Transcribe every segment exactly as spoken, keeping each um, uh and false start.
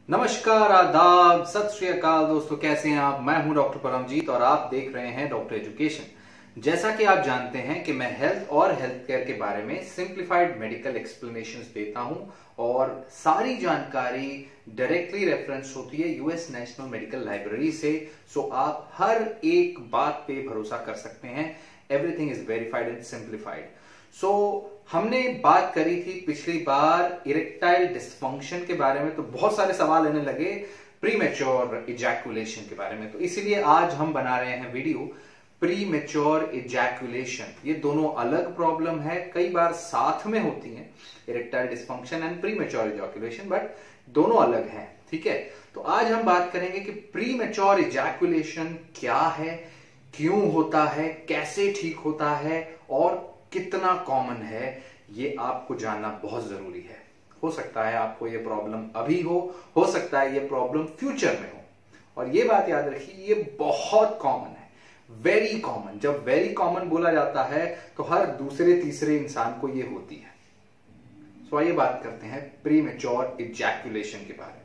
नमस्कार, आदाब, सत श्री अकाल दोस्तों, कैसे हैं आप। मैं हूं डॉक्टर परमजीत और आप देख रहे हैं डॉक्टर एजुकेशन। जैसा कि आप जानते हैं कि मैं हेल्थ और हेल्थ केयर के बारे में सिंप्लीफाइड मेडिकल एक्सप्लेनेशंस देता हूं और सारी जानकारी डायरेक्टली रेफरेंस होती है यूएस नेशनल मेडिकल लाइब्रेरी से। सो आप हर एक बात पे भरोसा कर सकते हैं। Everything is verified and simplified. So हमने बात करी थी पिछली बार इरेक्टाइल डिस्फंक्शन के बारे में, तो बहुत सारे सवाल आने लगे प्रीमेच्योर इजैकुलेशन के बारे में। तो इसीलिए आज हम बना रहे हैं वीडियो प्रीमेच्योर इजैकुलेशन। ये दोनों अलग प्रॉब्लम है, कई बार साथ में होती हैं, erectile dysfunction and premature ejaculation, but दोनों अलग हैं। ठीक है, तो आज हम बात करेंगे कि प्रीमेच्योर इजैकुलेशन क्या है, क्यों होता है, कैसे ठीक होता है और कितना कॉमन है। ये आपको जानना बहुत जरूरी है। हो सकता है आपको ये प्रॉब्लम अभी हो हो सकता है ये प्रॉब्लम फ्यूचर में हो। और ये बात याद रखिए, ये बहुत कॉमन है, वेरी कॉमन। जब वेरी कॉमन बोला जाता है तो हर दूसरे तीसरे इंसान को ये होती है। सो आइए बात करते हैं प्रीमेच्योर इजैकुलेशन के बारे में।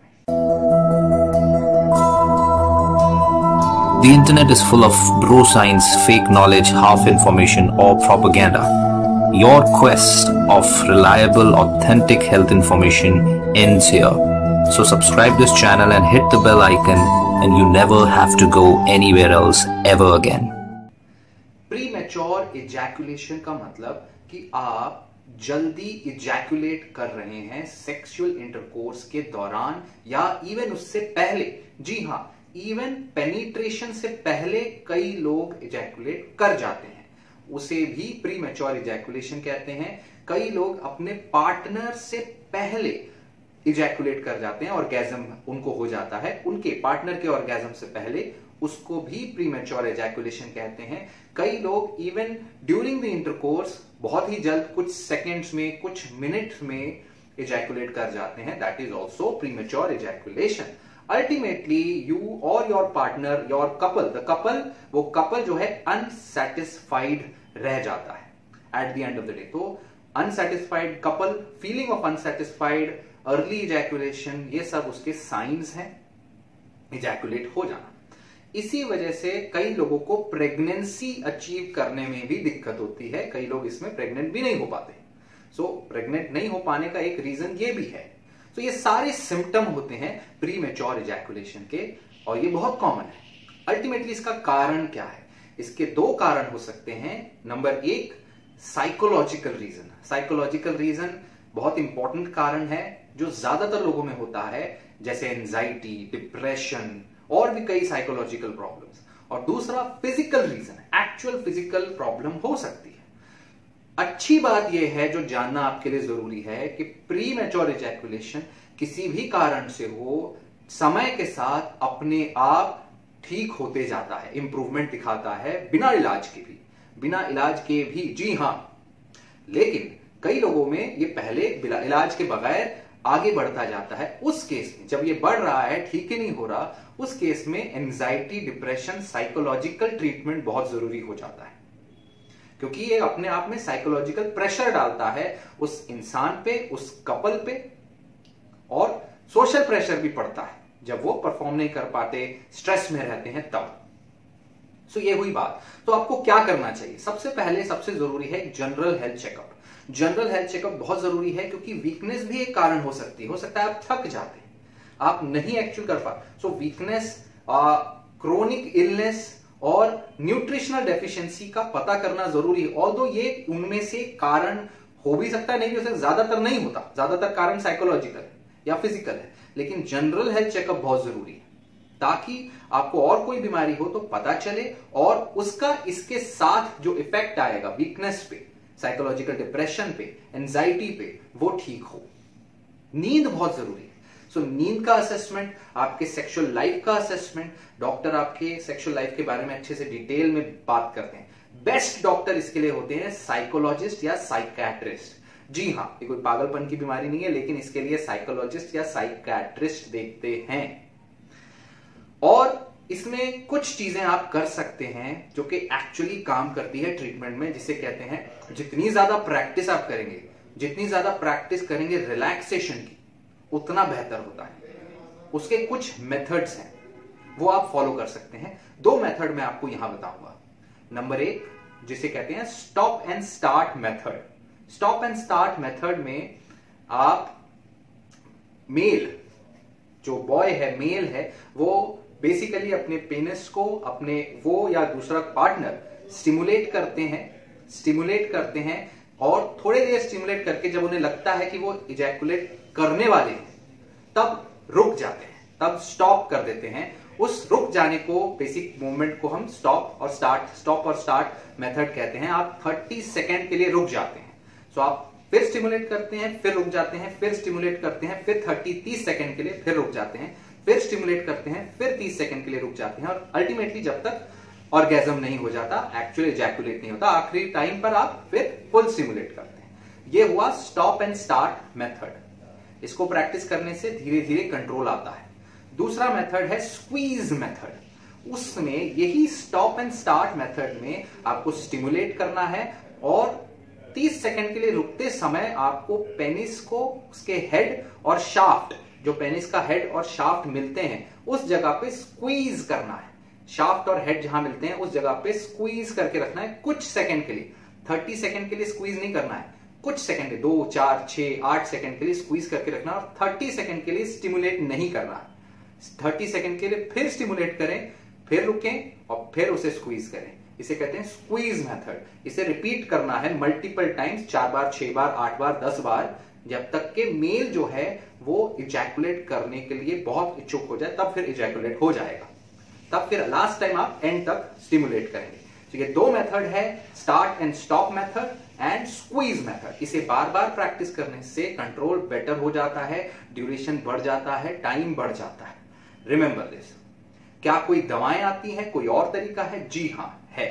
The internet is full of bro science, fake knowledge, half information or propaganda. Your quest of reliable, authentic health information ends here. So subscribe this channel and hit the bell icon and you never have to go anywhere else ever again. Premature ejaculation का मतलब कि आप जल्दी ejaculate कर रहे हैं sexual intercourse के दौरान या इवन उससे पहले। जी हाँ, इवन पेनिट्रेशन से पहले कई लोग इजैकुलेट कर जाते हैं, उसे भी प्रीमेच्योर इजैकुलेशन कहते हैं। कई लोग अपने पार्टनर से पहले इजैकुलेट कर जाते हैं, ऑर्गेज्म उनको हो जाता है उनके पार्टनर के ऑर्गेज्म से पहले, उसको भी प्रीमेच्योर इजैकुलेशन कहते हैं। कई लोग इवन ड्यूरिंग द इंटरकोर्स बहुत ही जल्द, कुछ सेकेंड्स में, कुछ मिनट्स में इजैकुलेट कर जाते हैं। That is also premature ejaculation. Ultimately you और your partner, your couple, the couple, वो कपल जो है अनसेटिस्फाइड रह जाता है at the end of the day. तो unsatisfied couple, feeling of unsatisfied, early ejaculation, ये सब उसके साइंस हैं इजैकुलेट हो जाना। इसी वजह से कई लोगों को प्रेगनेंसी अचीव करने में भी दिक्कत होती है। कई लोग इसमें प्रेग्नेंट भी नहीं हो पाते। सो so, प्रेग्नेंट नहीं हो पाने का एक रीजन ये भी है। तो ये सारे सिम्टम होते हैं प्रीमेच्योर इजैकुलेशन के और ये बहुत कॉमन है। अल्टीमेटली इसका कारण क्या है? इसके दो कारण हो सकते हैं। नंबर एक, साइकोलॉजिकल रीजन। साइकोलॉजिकल रीजन बहुत इंपॉर्टेंट कारण है जो ज्यादातर लोगों में होता है, जैसे एंजाइटी, डिप्रेशन और भी कई साइकोलॉजिकल प्रॉब्लम्स। और दूसरा physical reason, actual physical problem हो सकती है। अच्छी बात यह है जो जानना आपके लिए जरूरी है कि प्रीमेच्योर इजैकुलेशन किसी भी कारण से हो, समय के साथ अपने आप ठीक होते जाता है, इंप्रूवमेंट दिखाता है, बिना इलाज के भी, बिना इलाज के भी। जी हां, लेकिन कई लोगों में ये पहले बिना इलाज के बगैर आगे बढ़ता जाता है। उस केस में, जब ये बढ़ रहा है, ठीक ही नहीं हो रहा, उस केस में एंजाइटी, डिप्रेशन, साइकोलॉजिकल ट्रीटमेंट बहुत जरूरी हो जाता है, क्योंकि ये अपने आप में साइकोलॉजिकल प्रेशर डालता है उस इंसान पे, उस कपल पे, और सोशल प्रेशर भी पड़ता है जब वो परफॉर्म नहीं कर पाते, स्ट्रेस में रहते हैं तब। सो ये हुई बात। तो आपको क्या करना चाहिए? सबसे पहले सबसे जरूरी है general health checkup. General health checkup बहुत जरूरी है क्योंकि वीकनेस भी एक कारण हो सकती है। हो सकता है आप थक जाते हैं, आप नहीं एक्चुअल कर पाते। सो वीकनेस, क्रोनिक इलनेस और न्यूट्रिशनल डेफिशिएंसी का पता करना जरूरी है। ऑल्दो ये उनमें से कारण हो भी सकता है, नहीं भी हो सकता, ज्यादातर नहीं होता, ज्यादातर कारण साइकोलॉजिकल है या फिजिकल है, लेकिन जनरल हेल्थ चेकअप बहुत जरूरी है ताकि आपको और कोई बीमारी हो तो पता चले और उसका इसके साथ जो इफेक्ट आएगा वीकनेस पे, साइकोलॉजिकल डिप्रेशन पे, एंजाइटी पे, वो ठीक हो। नींद बहुत जरूरी है। सो so, नींद का असेसमेंट, आपके सेक्सुअल लाइफ का असेसमेंट, डॉक्टर आपके सेक्सुअल लाइफ के बारे में अच्छे से डिटेल में बात करते हैं। बेस्ट डॉक्टर इसके लिए होते हैं साइकोलॉजिस्ट या साइकियाट्रिस्ट। जी हाँ, ये कोई पागलपन की बीमारी नहीं है, लेकिन इसके लिए साइकोलॉजिस्ट या साइकियाट्रिस्ट देखते हैं। और इसमें कुछ चीजें आप कर सकते हैं जो कि एक्चुअली काम करती है ट्रीटमेंट में, जिसे कहते हैं, जितनी ज्यादा प्रैक्टिस आप करेंगे, जितनी ज्यादा प्रैक्टिस करेंगे रिलैक्सेशन की, उतना बेहतर होता है। उसके कुछ मेथड्स हैं, वो आप फॉलो कर सकते हैं। दो मेथड मैं आपको यहां बताऊंगा। नंबर एक, जिसे कहते हैं stop and start method. Stop and start method में आप मेल, जो बॉय है, मेल है, वो बेसिकली अपने पेनिस को अपने वो या दूसरा पार्टनर स्टिमुलेट करते हैं स्टिमुलेट करते हैं और थोड़ी देर स्टिमुलेट करके जब उन्हें लगता है कि वो इजैकुलेट करने वाले हैं तब रुक जाते हैं, तब स्टॉप कर देते हैं। उस रुक जाने को, बेसिक मूवमेंट को हम स्टॉप और स्टार्ट स्टॉप और स्टार्ट मेथड कहते हैं। आप तीस सेकंड के लिए रुक जाते हैं। सो आप फिर स्टिमुलेट करते हैं, फिर रुक जाते हैं, फिर स्टिमुलेट करते हैं, फिर तीस तीस सेकंड के लिए फिर रुक जाते हैं, फिर स्टिमुलेट करते हैं, फिर तीस सेकंड के लिए रुक जाते हैं और अल्टीमेटली जब तक ऑर्गेजम नहीं हो जाता, एक्चुअली इजैकुलेट नहीं होता, आखिरी टाइम पर आप फिर फुल स्टिमुलेट करते हैं। ये हुआ स्टॉप एंड स्टार्ट मेथड। इसको प्रैक्टिस करने से धीरे धीरे कंट्रोल आता है। दूसरा मेथड है स्क्वीज मेथड। उसमें यही स्टॉप एंड स्टार्ट मेथड में आपको स्टिमुलेट करना है और तीस सेकंड के लिए रुकते समय आपको पेनिस को उसके हेड और शाफ्ट, जो पेनिस का हेड और शाफ्ट मिलते हैं, उस जगह पे स्क्वीज करना है। शाफ्ट और हेड जहां मिलते हैं उस जगह पे स्क्वीज करके रखना है कुछ सेकंड के लिए। तीस सेकंड के लिए स्क्वीज नहीं करना है, कुछ सेकंड, दो चार छह आठ सेकंड के लिए स्क्वीज करके रखना और तीस सेकंड के लिए स्टिमुलेट नहीं करना है। तीस सेकंड के लिए फिर स्टिमुलेट करें, फिर रुकें और फिर उसे स्क्वीज करें। इसे कहते हैं स्क्वीज मेथड। इसे रिपीट करना है मल्टीपल टाइम्स, चार बार, छह बार, आठ बार, दस बार, जब तक के मेल जो है वो इजैकुलेट करने के लिए बहुत इच्छुक हो जाए, तब फिर इजैकुलेट हो जाएगा। तब फिर लास्ट टाइम आप एंड तक स्टिमुलेट करेंगे। ठीक है, दो मेथड है, start and stop method and squeeze method. इसे बार बार प्रैक्टिस करने से कंट्रोल बेटर हो जाता है, ड्यूरेशन बढ़ जाता है, टाइम बढ़ जाता है। Remember this. क्या कोई दवाएं आती हैं, कोई और तरीका है? जी हां, है।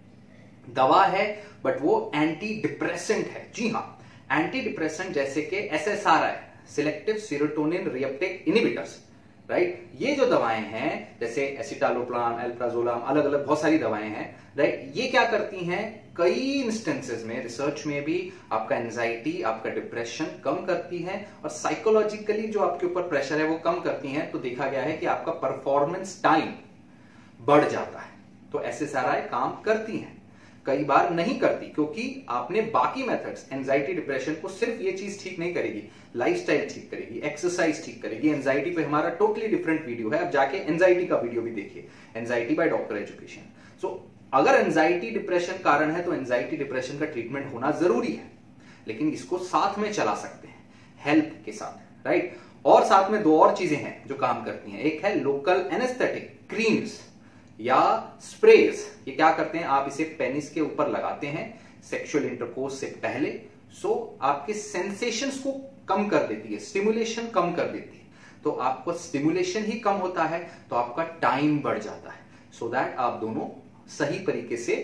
दवा है बट वो एंटी डिप्रेसेंट है। जी हां, एंटी डिप्रेसेंट जैसे कि S S R I, selective serotonin reuptake inhibitors, right. ये जो दवाएं हैं जैसे एसिटालोप्राम, एल्प्राजोलाम, अलग अलग बहुत सारी दवाएं हैं, राइट। ये क्या करती हैं, कई इंस्टेंसेस में, रिसर्च में भी आपका एंजाइटी, आपका डिप्रेशन कम करती हैं और साइकोलॉजिकली जो आपके ऊपर प्रेशर है वो कम करती हैं। तो देखा गया है कि आपका परफॉर्मेंस टाइम बढ़ जाता है। तो एस एस आर आई काम करती हैं, कई बार नहीं करती, क्योंकि आपने बाकी मेथड्स, एंजाइटी डिप्रेशन को सिर्फ ये चीज ठीक नहीं करेगी, लाइफस्टाइल ठीक करेगी, एक्सरसाइज ठीक करेगी। एंजाइटी पे हमारा टोटली डिफरेंट वीडियो है, अब जाके एंजाइटी का वीडियो भी देखिए, anxiety by doctor education. So अगर एंजाइटी डिप्रेशन कारण है तो एंजाइटी डिप्रेशन का ट्रीटमेंट होना जरूरी है, लेकिन इसको साथ में चला सकते हैं हेल्प के साथ, राइट। और साथ में दो और चीजें हैं जो काम करती हैं। एक है लोकल एनेस्थेटिक क्रीम्स या स्प्रेज। ये क्या करते हैं, आप इसे पेनिस के ऊपर लगाते हैं सेक्सुअल इंटरकोर्स से पहले, सो आपके सेंसेशंस को कम कर देती है, स्टिमुलेशन कम कर देती है। तो आपको स्टिमुलेशन ही कम होता है तो आपका टाइम बढ़ जाता है, सो दैट आप दोनों सही तरीके से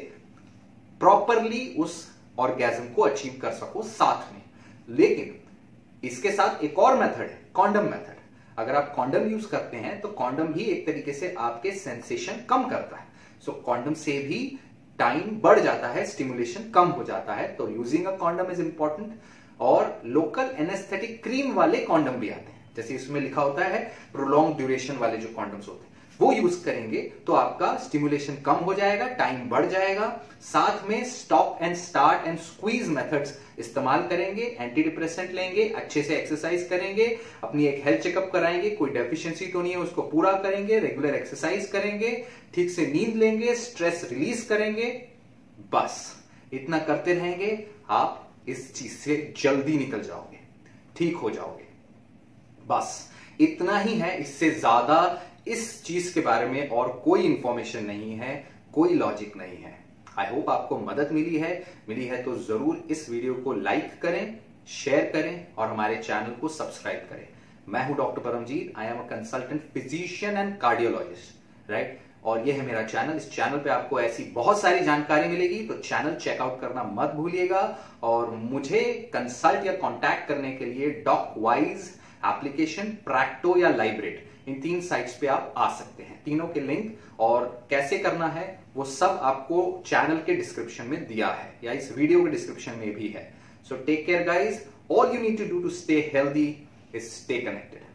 प्रॉपरली उस ऑर्गेज्म को अचीव कर सको साथ में। लेकिन इसके साथ एक और मेथड है, कॉन्डम मेथड। अगर आप कॉन्डम यूज करते हैं तो कॉन्डम भी एक तरीके से आपके सेंसेशन कम करता है। सो कॉन्डम से भी टाइम बढ़ जाता है, स्टिमुलेशन कम हो जाता है। तो using a condom is important. और लोकल एनेस्थेटिक क्रीम वाले कॉन्डम भी आते हैं, जैसे इसमें लिखा होता है प्रोलॉन्ग ड्यूरेशन वाले जो कॉन्डम्स होते हैं वो यूज करेंगे तो आपका स्टिमुलेशन कम हो जाएगा, टाइम बढ़ जाएगा। साथ में stop and start and squeeze methods इस्तेमाल करेंगे, एंटी डिप्रेसेंट लेंगे, अच्छे से एक्सरसाइज करेंगे, अपनी एक हेल्थ चेकअप कराएंगे, कोई डेफिशिएंसी तो नहीं है उसको पूरा करेंगे, रेगुलर एक्सरसाइज करेंगे, ठीक से नींद लेंगे, स्ट्रेस रिलीज करेंगे। बस इतना करते रहेंगे, आप इस चीज से जल्दी निकल जाओगे, ठीक हो जाओगे। बस इतना ही है, इससे ज्यादा इस चीज के बारे में और कोई इंफॉर्मेशन नहीं है, कोई लॉजिक नहीं है। आई होप आपको मदद मिली है मिली है तो जरूर इस वीडियो को लाइक करें, शेयर करें और हमारे चैनल को सब्सक्राइब करें। मैं हूं doctor Paramjit, I am a consultant physician and cardiologist, right. और ये है मेरा चैनल। इस चैनल पे आपको ऐसी बहुत सारी जानकारी मिलेगी, तो चैनल चेकआउट करना मत भूलिएगा। और मुझे कंसल्ट या कॉन्टैक्ट करने के लिए डॉक वाइज एप्लीकेशन, प्रैक्टो या लाइब्रेट, इन तीन साइट्स पे आप आ सकते हैं। तीनों के लिंक और कैसे करना है वो सब आपको चैनल के डिस्क्रिप्शन में दिया है या इस वीडियो के डिस्क्रिप्शन में भी है। So take care guys, all you need to do to stay healthy is stay connected.